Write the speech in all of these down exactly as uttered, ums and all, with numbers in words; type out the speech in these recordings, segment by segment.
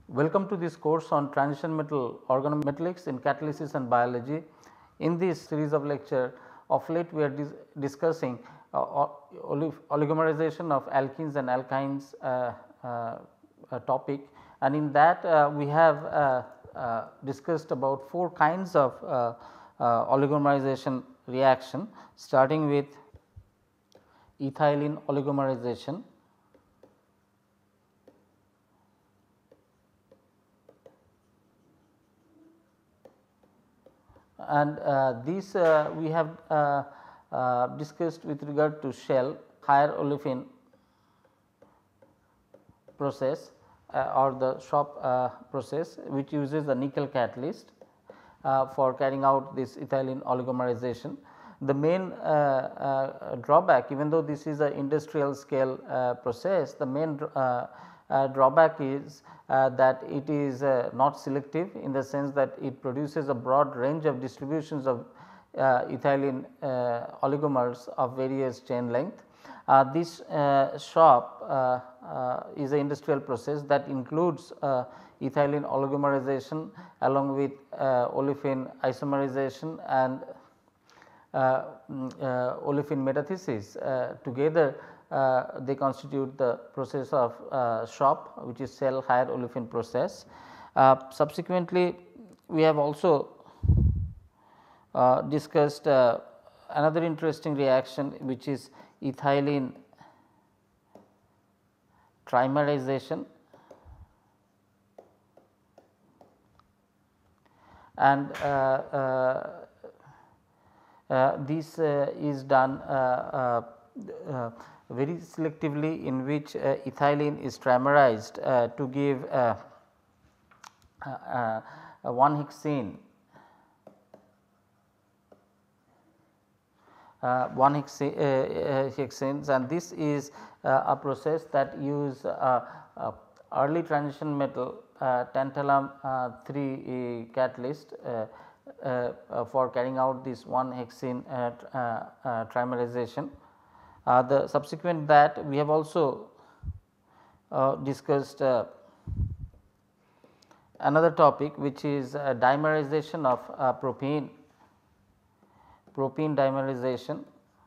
Welcome to this course on transition metal organometallics in catalysis and biology. In this series of lecture, of late we are dis discussing uh, oligomerization of alkenes and alkynes uh, uh, topic, and in that uh, we have uh, uh, discussed about four kinds of uh, uh, oligomerization reaction, starting with ethylene oligomerization, and uh, these uh, we have uh, uh, discussed with regard to shell higher olefin process uh, or the shop uh, process, which uses the nickel catalyst uh, for carrying out this ethylene oligomerization. The main uh, uh, drawback, even though this is an industrial scale uh, process, the main uh, uh, drawback is uh, that it is uh, not selective, in the sense that it produces a broad range of distributions of uh, ethylene uh, oligomers of various chain length. Uh, this uh, shop uh, uh, is an industrial process that includes uh, ethylene oligomerization along with uh, olefin isomerization and uh, uh, olefin metathesis. Uh, together uh, they constitute the process of uh, shop, which is cell higher olefin process. Uh, subsequently, we have also uh, discussed uh, another interesting reaction, which is ethylene trimerization, and uh, uh, uh, this uh, is done uh, uh, uh, very selectively, in which uh, ethylene is trimerized uh, to give uh, uh, uh, one hexene Uh, one hexa, uh, uh, hexanes, and this is uh, a process that use uh, uh, early transition metal uh, tantalum uh, three uh, catalyst uh, uh, uh, for carrying out this one hexene uh, uh, uh, trimerization. Uh, the subsequent that we have also uh, discussed uh, another topic, which is uh, dimerization of uh, propene propene dimerization,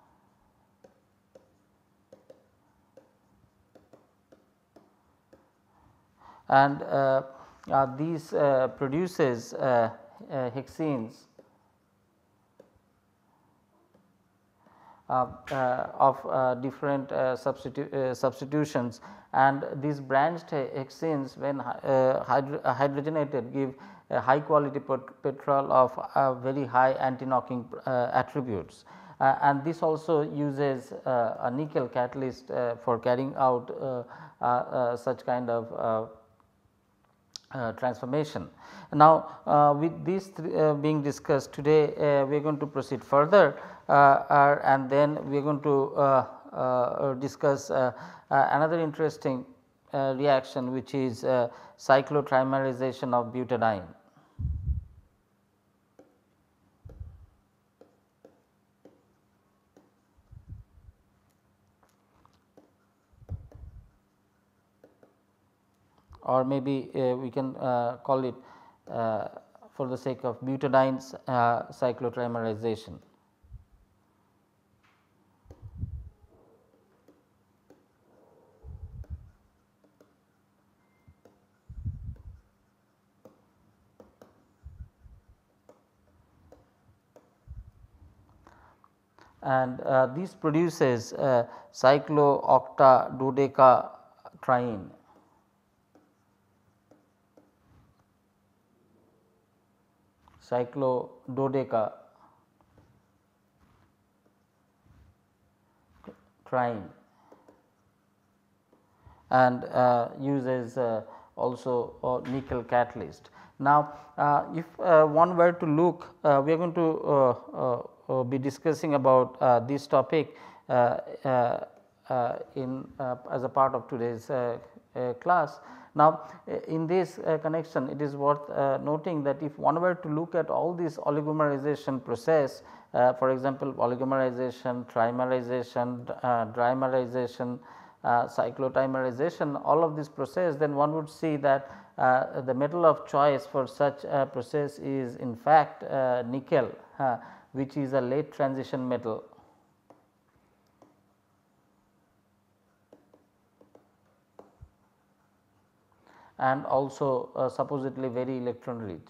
and uh, uh, these uh, produces uh, uh, hexenes uh, uh, of uh, different uh, substitu uh, substitutions, and these branched hexenes, when uh, hydro hydrogenated, give a high quality pet petrol of uh, very high anti-knocking uh, attributes, uh, and this also uses uh, a nickel catalyst uh, for carrying out uh, uh, uh, such kind of uh, uh, transformation. Now, uh, with these uh, being discussed today, uh, we are going to proceed further uh, uh, and then we are going to uh, uh, discuss uh, uh, another interesting uh, reaction, which is uh, cyclotrimerization of butadiene. Or maybe uh, we can uh, call it uh, for the sake of butadiene's uh, cyclotrimerization. And uh, this produces uh, cyclododecatriene. cyclododecatriene, and uh, uses uh, also uh, nickel catalyst. Now, uh, if uh, one were to look, uh, we are going to uh, uh, uh, be discussing about uh, this topic uh, uh, uh, in uh, as a part of today's uh, uh, class. Now, in this uh, connection, it is worth uh, noting that if one were to look at all this oligomerization process, uh, for example, oligomerization, trimerization, uh, dimerization, uh, cyclotrimerization, all of this process, then one would see that uh, the metal of choice for such a process is in fact uh, nickel, uh, which is a late transition metal. And also uh, supposedly very electron rich.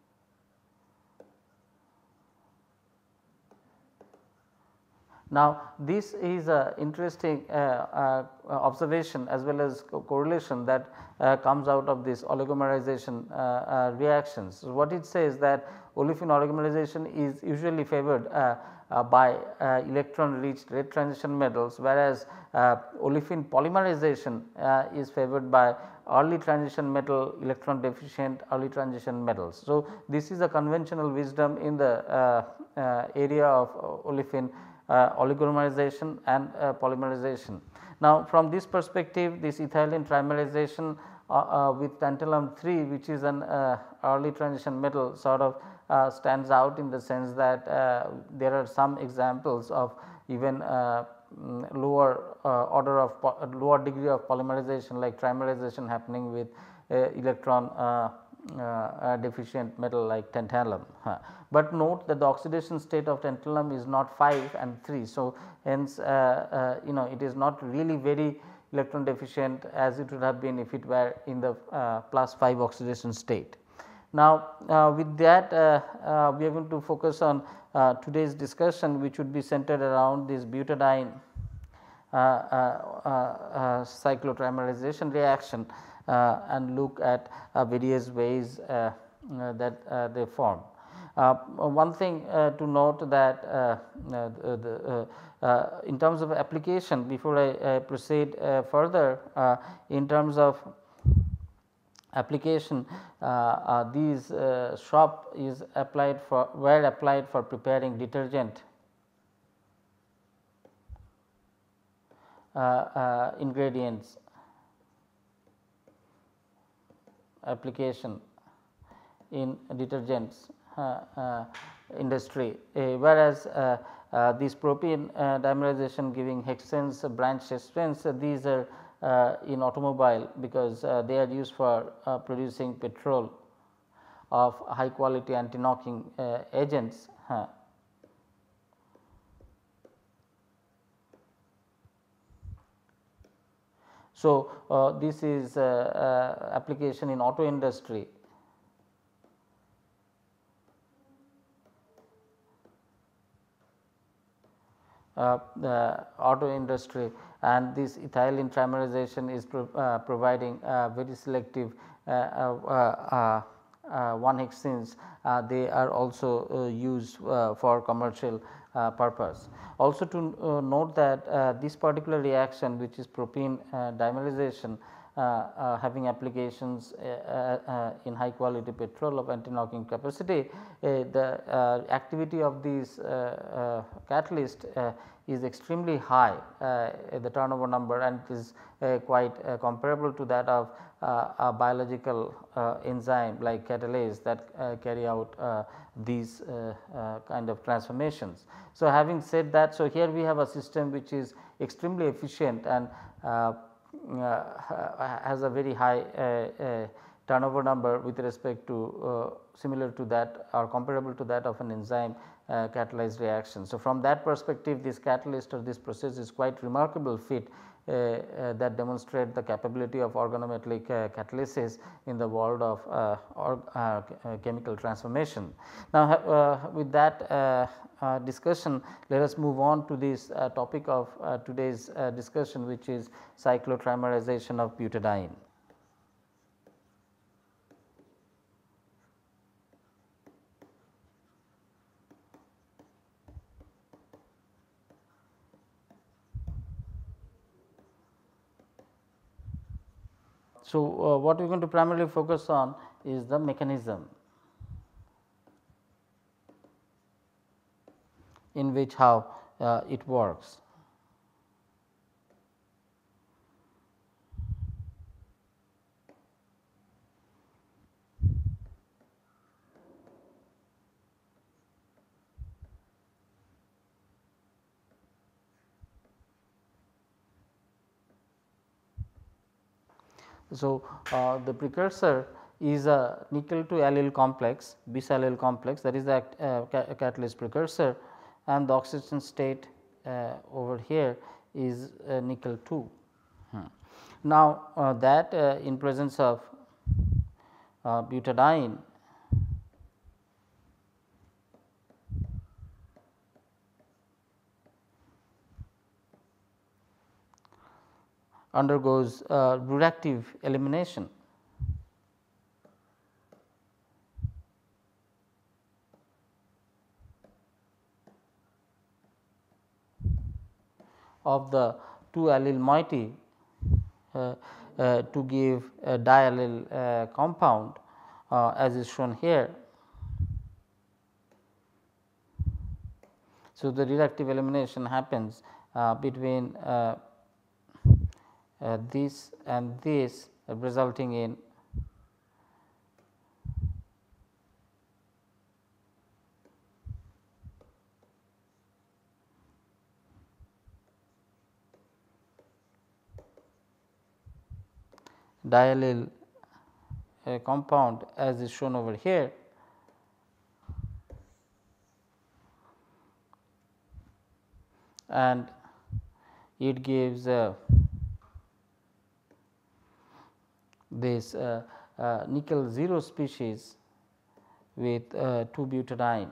Now, this is a interesting uh, uh, observation as well as co correlation that uh, comes out of this oligomerization uh, uh, reactions. So, what it says that olefin oligomerization is usually favored uh, uh, by uh, electron rich late transition metals, whereas uh, olefin polymerization uh, is favored by early transition metal, electron deficient early transition metals. So, this is a conventional wisdom in the uh, uh, area of uh, olefin uh, oligomerization and uh, polymerization. Now, from this perspective, this ethylene trimerization uh, uh, with tantalum three, which is an uh, early transition metal, sort of uh, stands out in the sense that uh, there are some examples of even uh, lower uh, order of lower degree of polymerization like trimerization happening with uh, electron uh, uh, uh, deficient metal like tantalum. Huh. But note that the oxidation state of tantalum is not five and three. So, hence uh, uh, you know it is not really very electron deficient as it would have been if it were in the uh, plus five oxidation state. Now, uh, with that uh, uh, we are going to focus on uh, today's discussion, which would be centered around this butadiene uh, uh, uh, uh, cyclotrimerization reaction uh, and look at uh, various ways uh, uh, that uh, they form. Uh, one thing uh, to note that uh, uh, the, uh, uh, in terms of application, before I, I proceed uh, further, uh, in terms of application, uh, uh, these uh, shop is applied for were applied for preparing detergent uh, uh, ingredients application in detergents uh, uh, industry, uh, whereas uh, uh, this propene uh, dimerization giving hexanes, uh, branch hexanes, uh, these are uh, in automobile, because uh, they are used for uh, producing petrol of high quality anti knocking uh, agents. Uh, So, uh, this is uh, uh, application in auto industry. Uh, the auto industry, and this ethylene trimerization is pro, uh, providing uh, very selective uh, uh, uh, one hexanes. Uh, they are also uh, used uh, for commercial uh, purpose. Also to uh, note that uh, this particular reaction, which is propene uh, dimerization, uh, uh, having applications uh, uh, in high quality petrol of anti knocking capacity, uh, the uh, activity of these uh, uh, catalyst uh, is extremely high, uh, the turnover number, and it is uh, quite uh, comparable to that of uh, a biological uh, enzyme like catalase that uh, carry out uh, these uh, uh, kind of transformations. So, having said that, so here we have a system which is extremely efficient and uh, uh, has a very high uh, uh, turnover number with respect to uh, similar to that or comparable to that of an enzyme uh, catalyzed reaction. So, from that perspective, this catalyst or this process is quite remarkable feat uh, uh, that demonstrate the capability of organometallic uh, catalysis in the world of uh, or, uh, chemical transformation. Now, uh, with that uh, uh, discussion, let us move on to this uh, topic of uh, today's uh, discussion, which is cyclotrimerization of butadiene. So, uh, what we are going to primarily focus on is the mechanism in which how uh, it works. So, uh, the precursor is a nickel to allyl complex, bis allyl complex, that is the uh, ca catalyst precursor, and the oxidation state uh, over here is uh, nickel two. Hmm. Now, uh, that uh, in presence of uh, butadiene undergoes uh, reactive elimination. Of the two allyl moiety uh, uh, to give a diallyl uh, compound uh, as is shown here. So, the reactive elimination happens uh, between uh, uh, this and this, uh, resulting in diallyl uh, compound as is shown over here. And it gives uh, this uh, uh, nickel zero species with uh, two butadiene.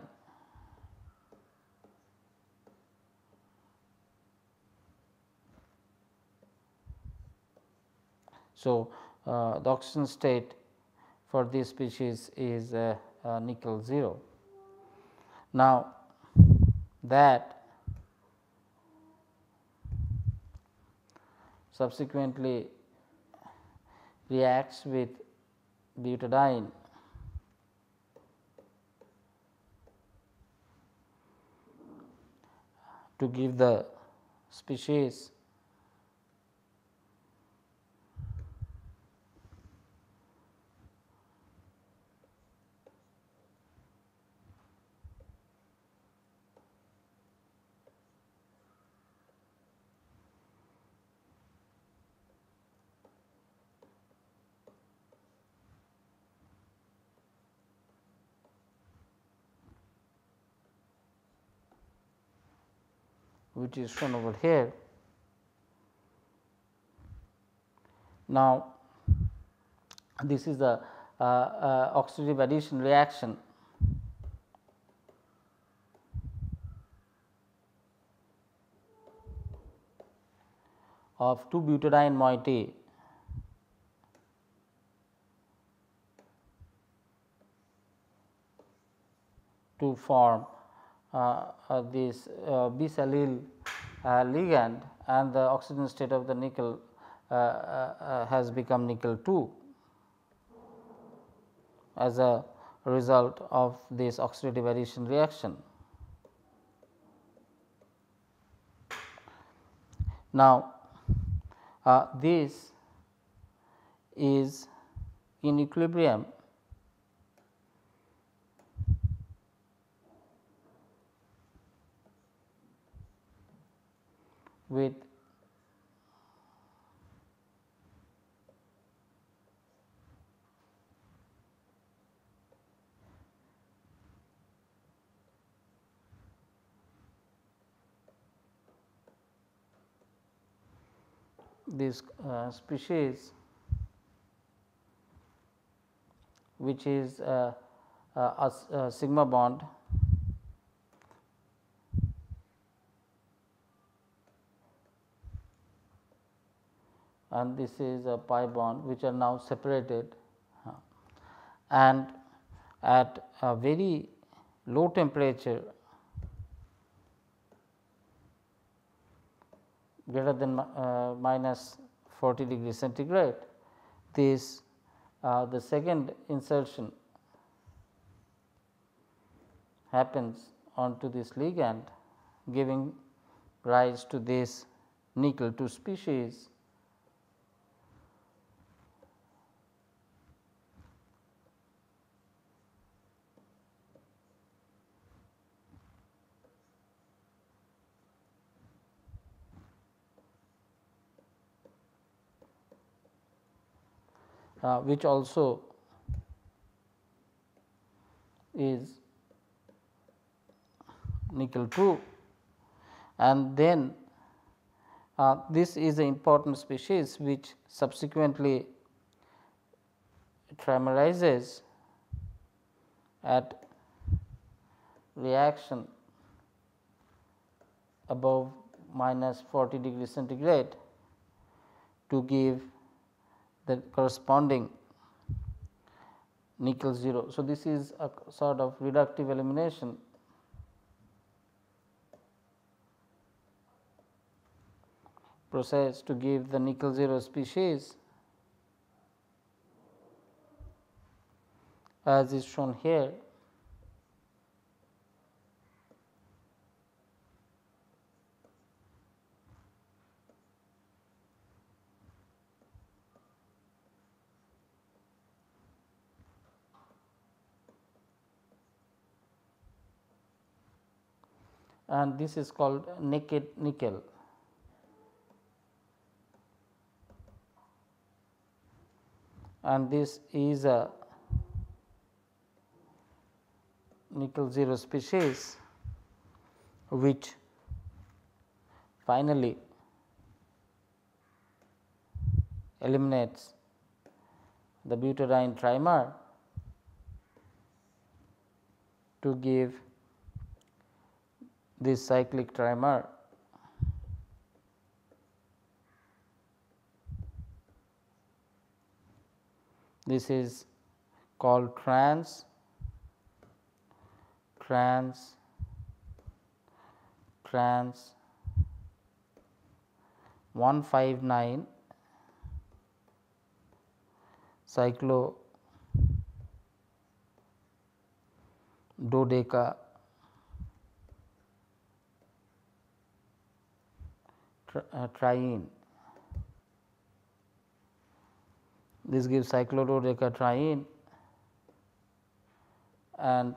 So, uh, the oxidation state for this species is uh, uh, nickel zero. Now, that subsequently reacts with butadiene to give the species which is shown over here. Now, this is the uh, uh, oxidative addition reaction of two butadiene moiety to form uh, uh, this uh, bis allyl uh, ligand, and the oxidation state of the nickel uh, uh, has become nickel two as a result of this oxidative addition reaction. Now, uh, this is in equilibrium with this uh, species, which is uh, uh, a, a sigma bond and this is a pi bond, which are now separated, and at a very low temperature greater than uh, minus forty degree centigrade, this uh, the second insertion happens onto this ligand, giving rise to this nickel two species. uh, which also is nickel two, and then uh, this is an important species which subsequently trimerizes at reaction above minus forty degree centigrade to give the corresponding nickel zero. So, this is a sort of reductive elimination process to give the nickel zero species, as is shown here. And this is called naked nickel. And this is a nickel zero species which finally eliminates the butadiene trimer to give this cyclic trimer. This is called trans trans trans one five nine cyclododecatriene. Uh, triene. This gives cyclododecatriene, and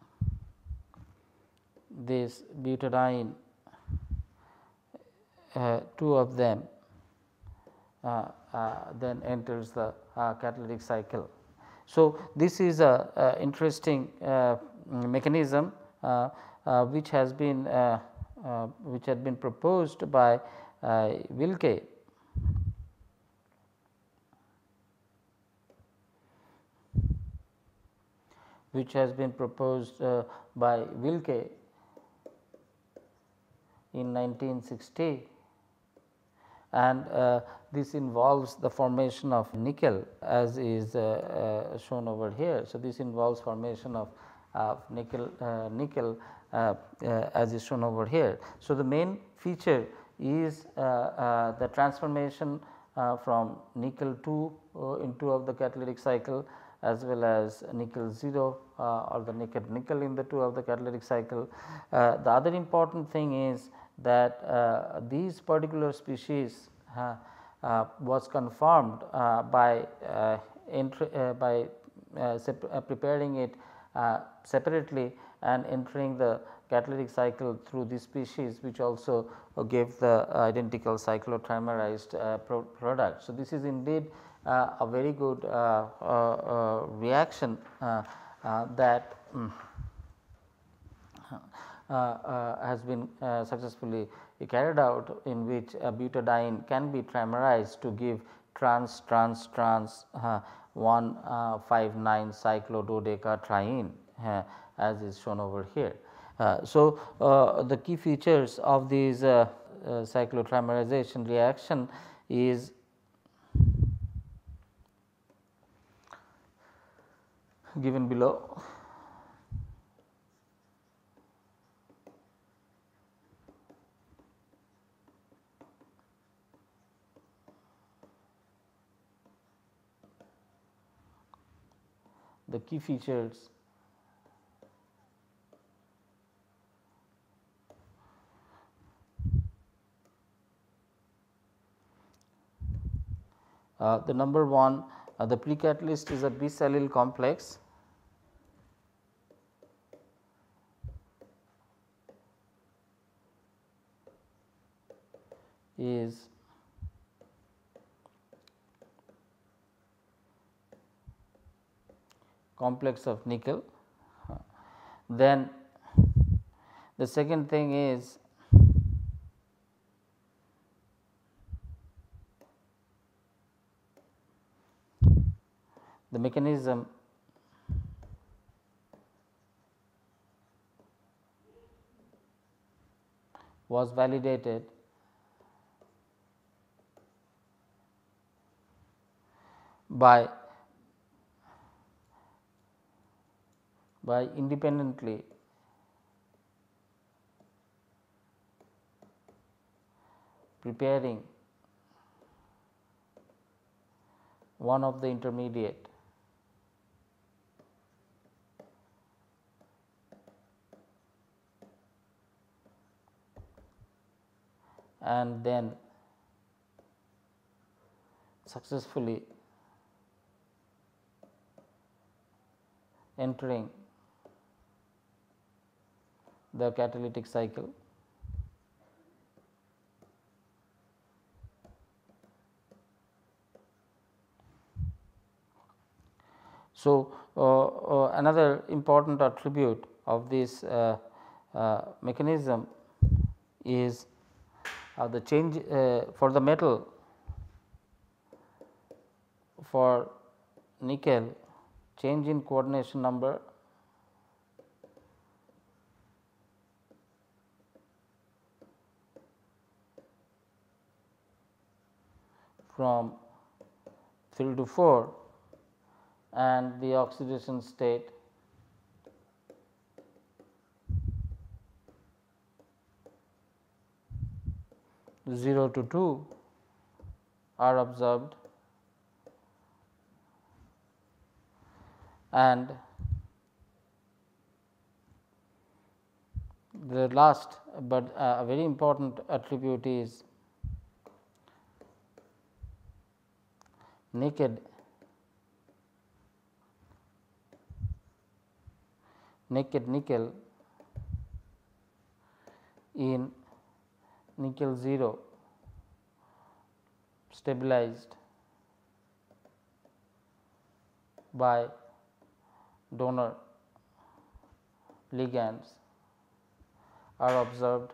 this butadiene, uh, two of them uh, uh, then enters the uh, catalytic cycle. So, this is a, a interesting uh, mechanism uh, uh, which has been uh, uh, which had been proposed by uh, Wilke. Which has been proposed uh, by Wilke in nineteen sixty, and uh, this involves the formation of nickel, as is uh, uh, shown over here. So, this involves formation of uh, nickel uh, nickel uh, uh, as is shown over here. So, the main feature is uh, uh, the transformation uh, from nickel two uh, in two of the catalytic cycle, as well as nickel zero uh, or the nickel nickel in the two of the catalytic cycle. Uh, the other important thing is that uh, these particular species uh, uh, was confirmed uh, by uh, uh, by uh, uh, preparing it uh, separately and entering the catalytic cycle through this species, which also uh, gave the identical cyclotrimerized uh, pro product. So, this is indeed uh, a very good uh, uh, uh, reaction uh, uh, that um, uh, uh, has been uh, successfully carried out, in which a butadiene can be trimerized to give trans trans trans uh, one five nine cyclododecatriene, uh, as is shown over here. Uh, so, uh, the key features of these uh, uh, cyclotrimerization reaction is given below. The key features uh, the number one, uh, the precatalyst is a bisallyl complex is complex of nickel. Then the second thing is the mechanism was validated by by independently preparing one of the intermediate and then successfully entering the catalytic cycle. So, uh, uh, another important attribute of this uh, uh, mechanism is uh, the change uh, for the metal for nickel, change in coordination number from three to four and the oxidation state zero to two are observed, and the last but uh, a very important attribute is naked naked nickel in nickel zero stabilized by donor ligands are observed.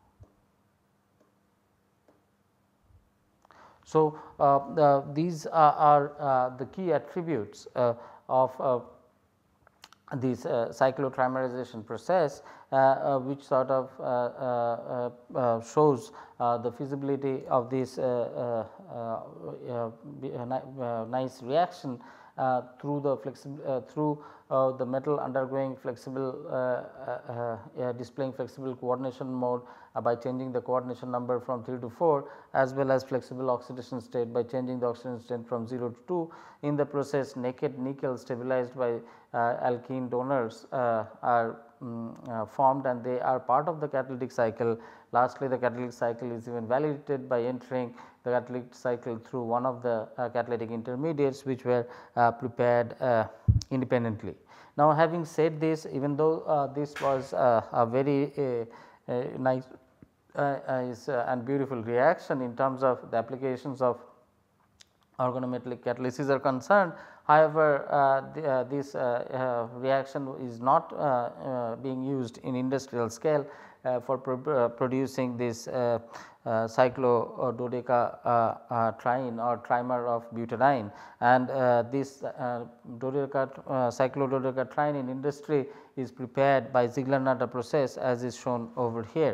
So, uh, the, these are, are uh, the key attributes uh, of uh, this uh, cyclotrimerization process, uh, uh, which sort of uh, uh, uh, shows uh, the feasibility of this uh, uh, uh, uh, nice reaction uh, through the flexible uh, through uh, the metal undergoing flexible uh, uh, uh, displaying flexible coordination mode uh, by changing the coordination number from three to four, as well as flexible oxidation state by changing the oxidation state from zero to two. In the process, naked nickel stabilized by uh, alkene donors uh, are um, uh, formed, and they are part of the catalytic cycle. Lastly, the catalytic cycle is even validated by entering the catalytic cycle through one of the uh, catalytic intermediates which were uh, prepared uh, independently. Now, having said this, even though uh, this was uh, a very uh, uh, nice uh, is, uh, and beautiful reaction in terms of the applications of organometallic catalysis are concerned. However, uh, the, uh, this uh, uh, reaction is not uh, uh, being used in industrial scale uh, for pro uh, producing this uh, uh, cyclododecatriene or trimer of butadiene, and uh, this uh, dodeca, uh, cyclododecatriene in industry is prepared by Ziegler-Natta process, as is shown over here.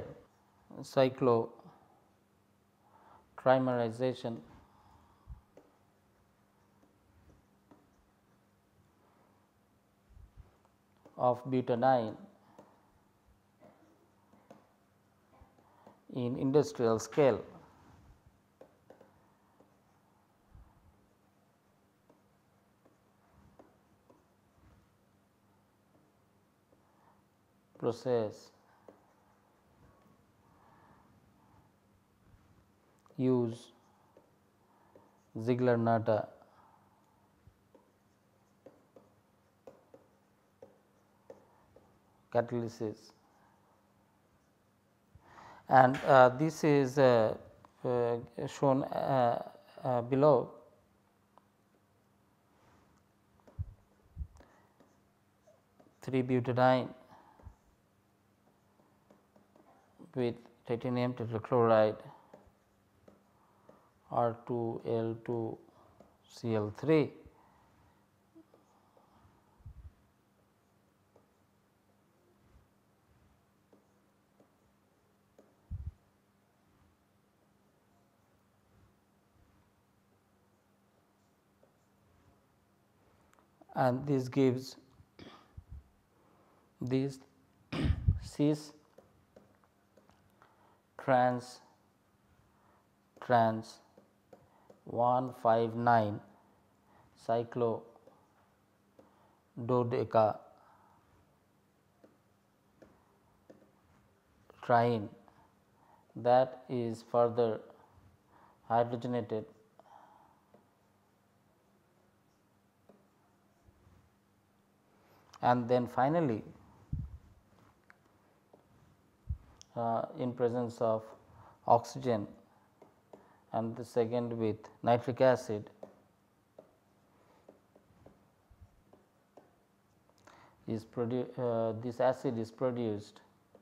Cyclotrimerization of butadiene in industrial scale. Process use Ziegler-Natta catalysis, and uh, this is uh, uh, shown uh, uh, below. three butadiene with titanium tetrachloride R two L two C L three. And this gives this cis trans trans one five nine cyclododecatriene that is further hydrogenated and then finally, uh, in presence of oxygen and the second with nitric acid is produ uh, this acid is produced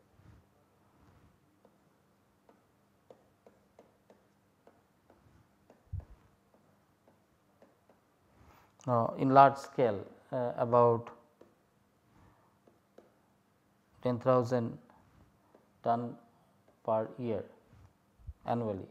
uh, in large scale, uh, about ten thousand ton per year annually.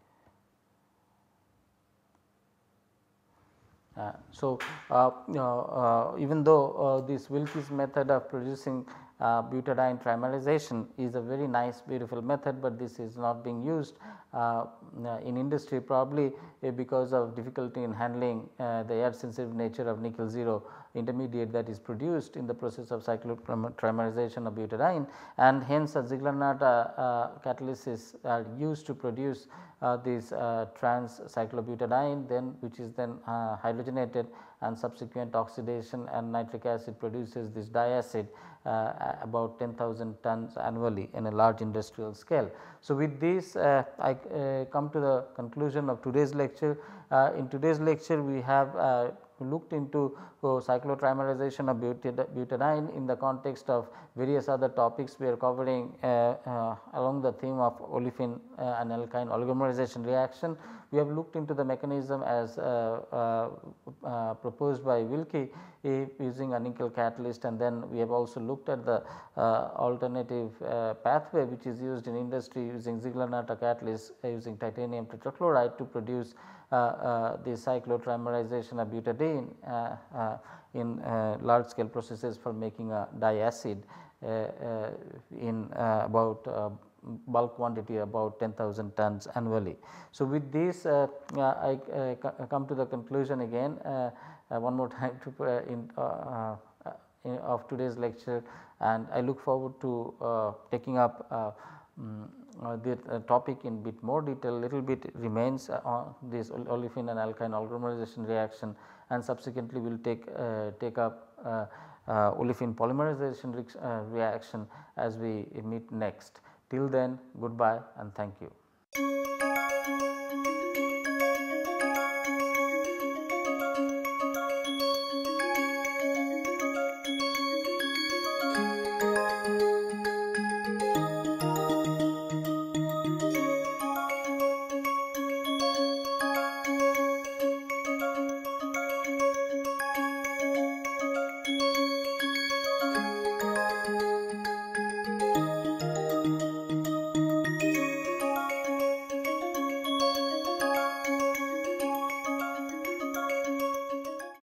Uh, so, uh, uh, even though uh, this Wilkie's method of producing uh, butadiene trimerization is a very nice beautiful method, but this is not being used uh, in industry probably uh, because of difficulty in handling uh, the air sensitive nature of nickel zero intermediate that is produced in the process of cyclotrimerization of butadiene, and hence a Ziegler-Natta uh, catalysis are used to produce uh, this uh, trans cyclobutadiene, then which is then uh, hydrogenated, and subsequent oxidation and nitric acid produces this diacid uh, about ten thousand tons annually in a large industrial scale. So, with this uh, I uh, come to the conclusion of today's lecture. Uh, in today's lecture we have uh, looked into uh, cyclotrimerization of butadiene in the context of various other topics. We are covering uh, uh, along the theme of olefin uh, and alkyne oligomerization reaction. We have looked into the mechanism as uh, uh, uh, proposed by Wilkie uh, using a nickel catalyst, and then we have also looked at the uh, alternative uh, pathway which is used in industry using Ziegler-Natta catalyst uh, using titanium tetrachloride to produce uh, uh, the cyclotrimerization of butadiene uh, uh, in uh, large scale processes for making a diacid uh, uh, in uh, about uh, bulk quantity about ten thousand tons annually. So, with this uh, uh, I uh, come to the conclusion again uh, uh, one more time to uh, in, uh, uh, in of today's lecture, and I look forward to uh, taking up uh, um, uh, the uh, topic in bit more detail. Little bit remains uh, on this olefin and alkyne oligomerization reaction, and subsequently we will take uh, take up uh, uh, olefin polymerization re uh, reaction as we meet next. Till then, goodbye and thank you.